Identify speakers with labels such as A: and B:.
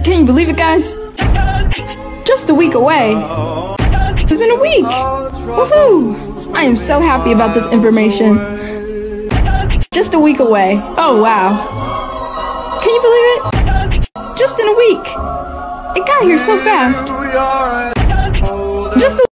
A: Can you believe it, guys? Just a week away. It's in a week. Woohoo! I am so happy about this information. Just a week away. Oh, wow. Can you believe it? Just in a week. It got here so fast. Just a